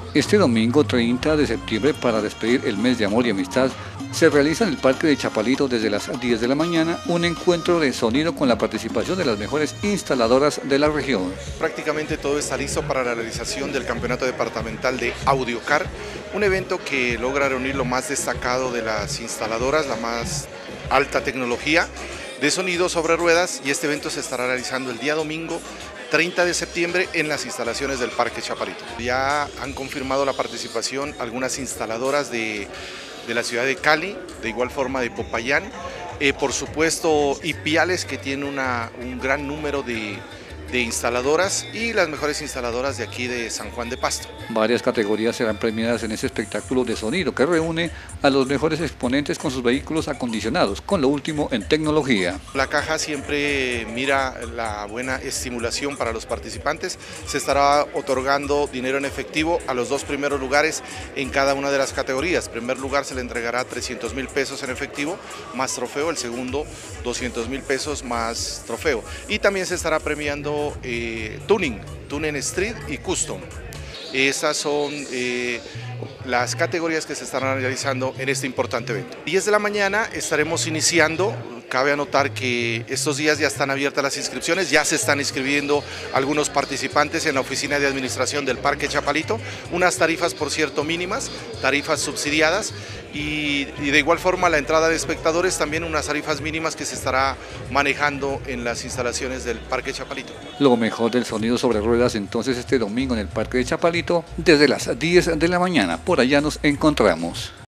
Este domingo 30 de septiembre, para despedir el mes de amor y amistad, se realiza en el Parque de Chapalito desde las 10 de la mañana un encuentro de sonido con la participación de las mejores instaladoras de la región. Prácticamente todo está listo para la realización del Campeonato Departamental de AudioCar, un evento que logra reunir lo más destacado de las instaladoras, la más alta tecnología de sonido sobre ruedas, y este evento se estará realizando el día domingo 30 de septiembre en las instalaciones del Parque Chapalito. Ya han confirmado la participación algunas instaladoras de la ciudad de Cali, de igual forma de Popayán, por supuesto Ipiales, que tiene un gran número de instaladoras, y las mejores instaladoras de aquí de San Juan de Pasto. Varias categorías serán premiadas en este espectáculo de sonido que reúne a los mejores exponentes con sus vehículos acondicionados, con lo último en tecnología. La caja siempre mira la buena estimulación para los participantes. Se estará otorgando dinero en efectivo a los dos primeros lugares en cada una de las categorías. En primer lugar se le entregará 300,000 pesos en efectivo más trofeo, el segundo 200,000 pesos más trofeo. Y también se estará premiando tuning street y custom. Esas son las categorías que se estarán realizando en este importante evento. 10 de la mañana estaremos iniciando. Cabe anotar que estos días ya están abiertas las inscripciones, ya se están inscribiendo algunos participantes en la oficina de administración del Parque Chapalito, unas tarifas por cierto mínimas, tarifas subsidiadas, y de igual forma la entrada de espectadores también unas tarifas mínimas que se estará manejando en las instalaciones del Parque Chapalito. Lo mejor del sonido sobre ruedas entonces este domingo en el Parque de Chapalito desde las 10 de la mañana. Por allá nos encontramos.